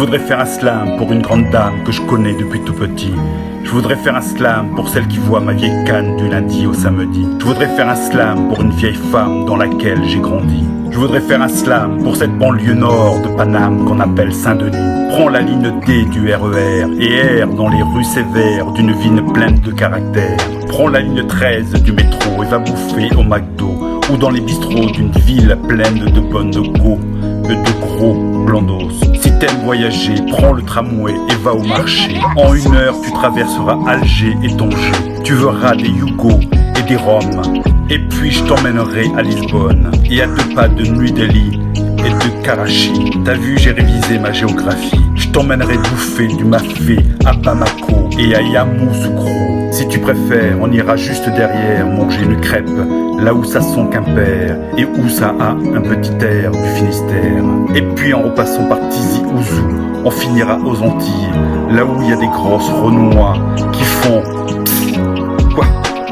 voudrais faire un slam pour une grande dame que je connais depuis tout petit. Je voudrais faire un slam pour celle qui voit ma vieille canne du lundi au samedi. Je voudrais faire un slam pour une vieille femme dans laquelle j'ai grandi. Je voudrais faire un slam pour cette banlieue nord de Paname qu'on appelle Saint-Denis. Prends la ligne D du RER et erre dans les rues sévères d'une ville pleine de caractère. Prends la ligne 13 du métro et va bouffer au McDo ou dans les bistrots d'une ville pleine de bonnes go, de gros blandos. Si t'aimes voyager, prends le tramway et va au marché. En 1 heure, tu traverseras Alger et Tanger. Tu verras des Yougos et des Roms. Et puis je t'emmènerai à Lisbonne et à 2 pas de New Delhi et de Karachi. T'as vu, j'ai révisé ma géographie. Je t'emmènerai bouffer du mafé à Bamako et à Yamoussoukro. Si tu préfères, on ira juste derrière manger une crêpe, là où ça sent Quimper et où ça a un petit air du Finistère. Et puis en repassant par Tizi Ouzou, on finira aux Antilles, là où il y a des grosses renois qui font quoi?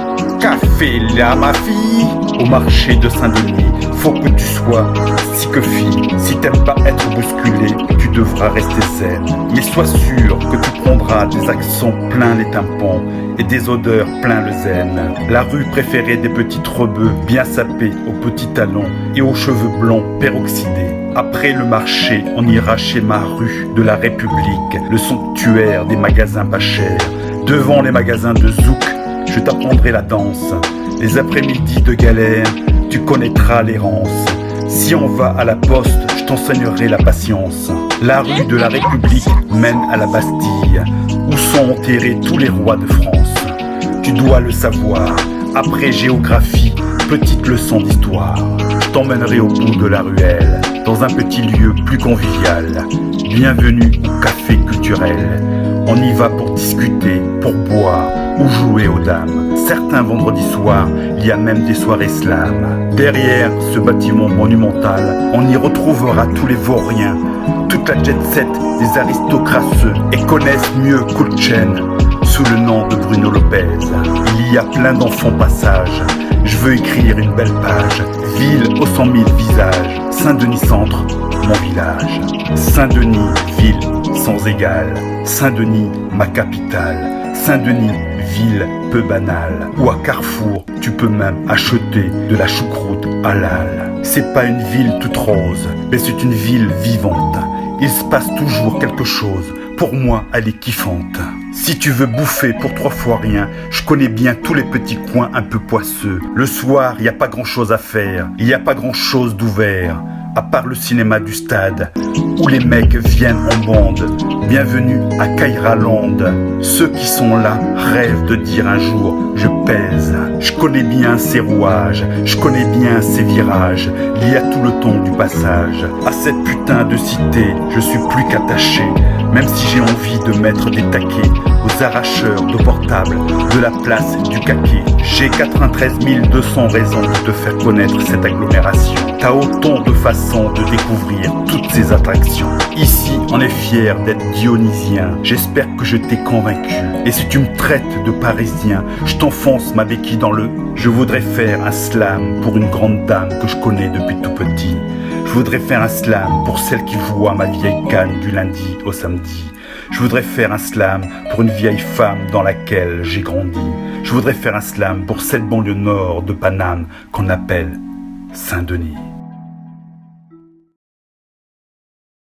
Café là ma fille. Au marché de Saint-Denis, faut que tu sois si que fille. Si t'aimes pas être bousculé, tu devras rester zen. Mais sois sûr que tu prendras des accents plein les tympans et des odeurs plein le zen. La rue préférée des petites rebeux bien sapées aux petits talons et aux cheveux blonds peroxydés. Après le marché, on ira chez ma rue de la République, le sanctuaire des magasins pas chers. Devant les magasins de Zouk, je t'apprendrai la danse. Les après-midi de galère, tu connaîtras l'errance. Si on va à la poste, je t'enseignerai la patience. La rue de la République mène à la Bastille, où sont enterrés tous les rois de France. Tu dois le savoir. Après géographie, petite leçon d'histoire. Je t'emmènerai au bout de la ruelle, dans un petit lieu plus convivial. Bienvenue au café culturel. On y va pour discuter, pour boire ou jouer aux dames. Certains vendredis soirs, il y a même des soirées slam. Derrière ce bâtiment monumental, on y retrouvera tous les vauriens, toute la jet set des aristocrates et connaissent mieux Kulchen sous le nom de Bruno Lopez. Il y a plein d'enfants passage. Je veux écrire une belle page. Ville aux 100 000 visages. Saint-Denis centre, mon village. Saint-Denis, ville sans égale. Saint-Denis, ma capitale. Saint-Denis, ville peu banale. Ou à Carrefour, tu peux même acheter de la choucroute halal. C'est pas une ville toute rose, mais c'est une ville vivante. Il se passe toujours quelque chose. Pour moi, elle est kiffante. Si tu veux bouffer pour 3 fois rien, je connais bien tous les petits coins un peu poisseux. Le soir, il n'y a pas grand chose à faire. Il n'y a pas grand chose d'ouvert. À part le cinéma du stade, où les mecs viennent en bande. Bienvenue à Kairaland. Ceux qui sont là rêvent de dire un jour « je pèse ». Je connais bien ces rouages, je connais bien ces virages. Il y a tout le temps du passage. À cette putain de cité, je suis plus qu'attaché. Même si j'ai envie de mettre des taquets aux arracheurs de portables de la place du Caquet. J'ai 93 200 raisons de te faire connaître cette agglomération. T'as autant de façons de découvrir toutes ces attractions. Ici, on est fiers d'être dionysien. J'espère que je t'ai convaincu. Et si tu me traites de parisien, je t'enfonce ma béquille dans le... Je voudrais faire un slam pour une grande dame que je connais depuis tout petit. Je voudrais faire un slam pour celle qui voit ma vieille canne du lundi au samedi. Je voudrais faire un slam pour une vieille femme dans laquelle j'ai grandi. Je voudrais faire un slam pour cette banlieue nord de Paname qu'on appelle Saint-Denis.